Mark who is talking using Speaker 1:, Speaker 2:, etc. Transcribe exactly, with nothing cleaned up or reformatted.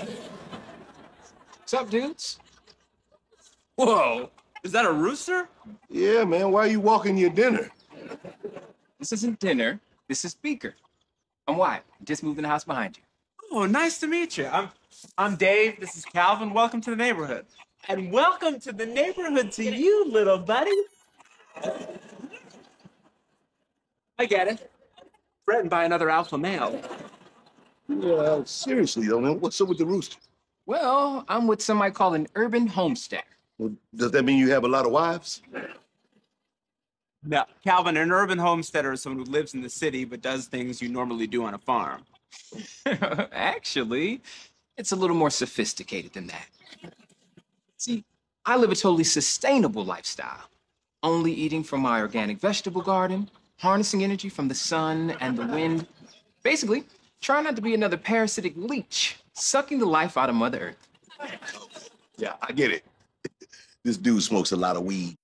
Speaker 1: What's up, dudes?
Speaker 2: Whoa, is that a rooster?
Speaker 3: Yeah, man, why are you walking your dinner?
Speaker 1: This isn't dinner. This is Beaker. I'm Wyatt. Just moved in the house behind you.
Speaker 2: Oh, nice to meet you. I'm I'm Dave. This is Calvin. Welcome to the neighborhood. And welcome to the neighborhood to you, little buddy. I get it. Threatened by another alpha male.
Speaker 3: Yeah, seriously though, man, what's up with the rooster?
Speaker 1: Well, I'm with somebody called an urban homesteader.
Speaker 3: Well, does that mean you have a lot of wives?
Speaker 2: No, Calvin, an urban homesteader is someone who lives in the city but does things you normally do on a farm.
Speaker 1: Actually, it's a little more sophisticated than that. See, I live a totally sustainable lifestyle, only eating from my organic vegetable garden, harnessing energy from the sun and the wind. Basically, trying not to be another parasitic leech, sucking the life out of Mother Earth.
Speaker 3: Yeah, I get it. This dude smokes a lot of weed.